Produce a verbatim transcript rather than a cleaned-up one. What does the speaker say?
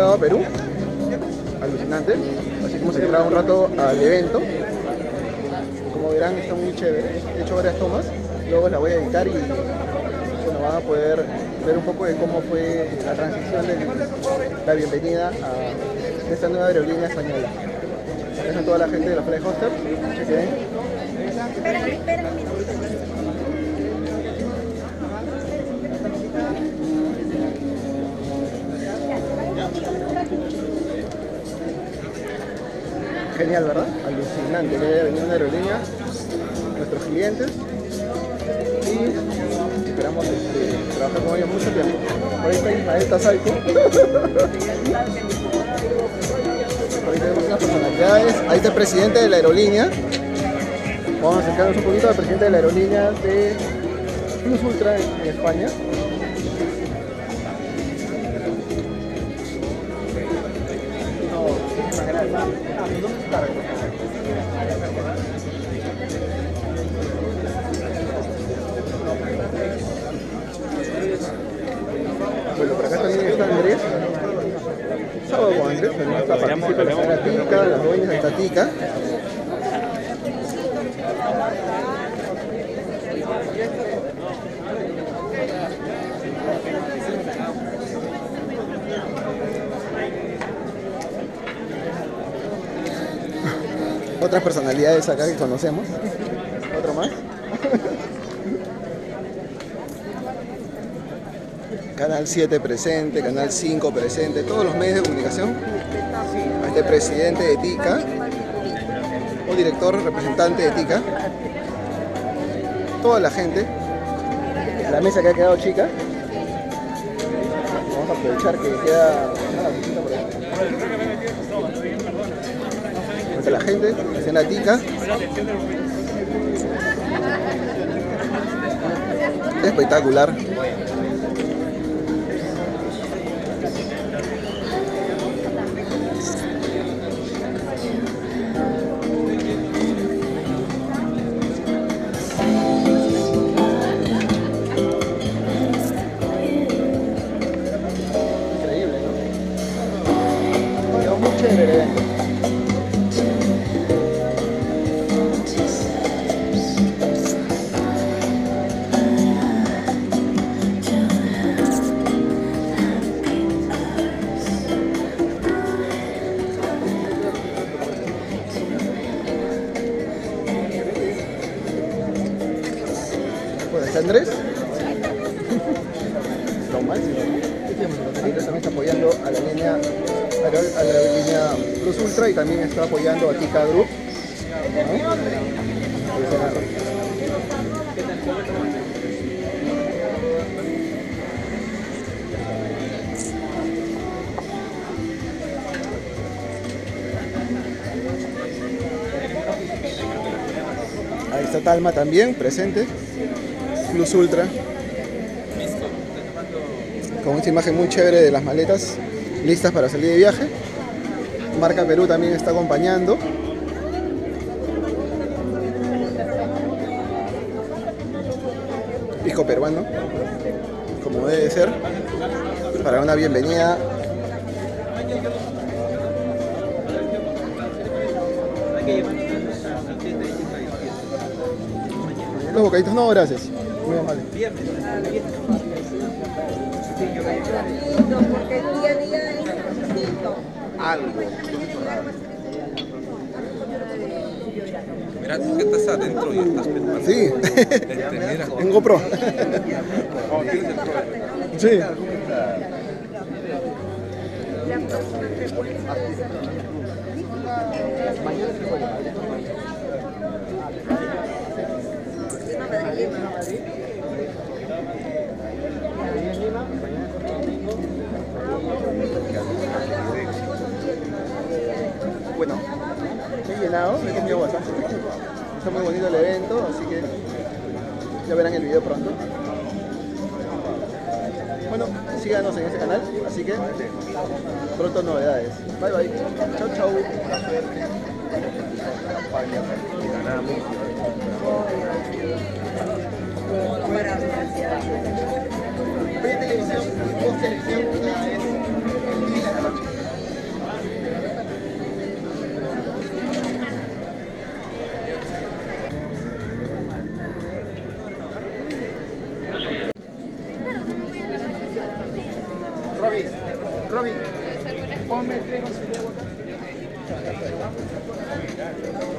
llegado a Perú. Alucinante. Así como se entraba un rato al evento. Como verán, está muy chévere. He hecho varias tomas. Luego las voy a editar y bueno, van a poder ver un poco de cómo fue la transición de la bienvenida a esta nueva aerolínea española. Esa es toda la gente de los Flyhosters. Chequen. Espera, espera un minuto. Genial, ¿verdad? Alucinante que haya venido una aerolínea, nuestros clientes, y esperamos este, trabajar con ellos mucho tiempo. Por ahí está Ismael Tazalco. Por ahí tenemos unas personalidades. Ahí está el presidente de la aerolínea. Vamos a acercarnos un poquito al presidente de la aerolínea de Plus Ultra en, en España. Bueno, por acá también está Andrés. Sábado con Andrés, también está participa la señora Tica, las dueñas de esta Tica. Otras personalidades acá que conocemos. Otro más. Canal siete presente, Canal cinco presente, todos los medios de comunicación. Este presidente de Tica, o director representante de Tica. Toda la gente. La mesa que ha quedado chica. Vamos a aprovechar que queda una visita por ahí. Esta la gente, escena Tica. Espectacular. Increíble, ¿no? Quedó muy chévere el evento. Bueno, está Andrés. Lo máximo. Andrés también está apoyando a la línea a la, a la línea Plus Ultra y también está apoyando a Tica Group. ¿No? Ahí está Talma también, presente. Plus Ultra. Con esta imagen muy chévere de las maletas listas para salir de viaje. Marca Perú también está acompañando. Pisco peruano, como debe ser, para una bienvenida. Los bocaditos, no, gracias. Muy amable. Porque el día a día es distinto. Algo. Mira, tú que estás adentro y estás pensando. Sí. Este, mira. En GoPro. Oh, tienes el Pro. Sí. Bueno, he llenado, he comido bastante. Está muy bonito el evento, así que ya verán el video pronto. Bueno, síganos en este canal, así que pronto novedades. Bye bye. Chau chau. Oye, televisión, post selección, una vez el día de la noche. Robin, ponme tres con su dedo acá.